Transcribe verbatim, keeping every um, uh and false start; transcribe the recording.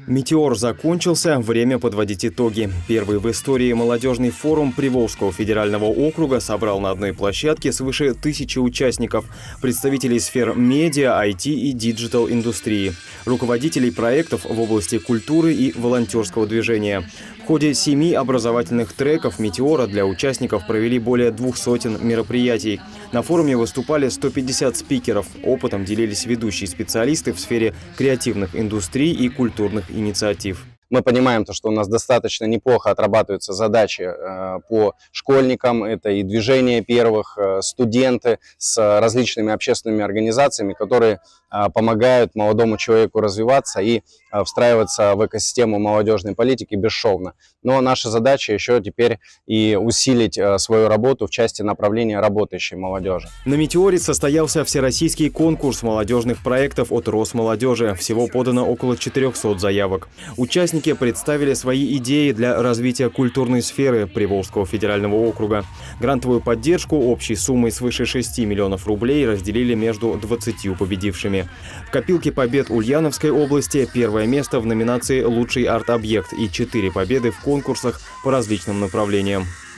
Метеор закончился, время подводить итоги. Первый в истории молодежный форум Приволжского федерального округа собрал на одной площадке свыше тысячи участников, представителей сфер медиа, ай ти и диджитал-индустрии, руководителей проектов в области культуры и волонтерского движения. В ходе семи образовательных треков «Метеора» для участников провели более двух сотен мероприятий. На форуме выступали сто пятьдесят спикеров. Опытом делились ведущие специалисты в сфере креативных индустрий и культурных инициатив. Мы понимаем, то, что у нас достаточно неплохо отрабатываются задачи э, по школьникам. Это и движение первых, э, студенты с различными общественными организациями, которые э, помогают молодому человеку развиваться и э, встраиваться в экосистему молодежной политики бесшовно. Но наша задача еще теперь и усилить э, свою работу в части направления работающей молодежи. На «Метеоре» состоялся всероссийский конкурс молодежных проектов от Росмолодежи. Всего подано около четырёхсот заявок. Участники представили свои идеи для развития культурной сферы Приволжского федерального округа. Грантовую поддержку общей суммой свыше шести миллионов рублей разделили между двадцатью победившими. В копилке побед Ульяновской области первое место в номинации «Лучший арт-объект» и четыре победы в конкурсах по различным направлениям.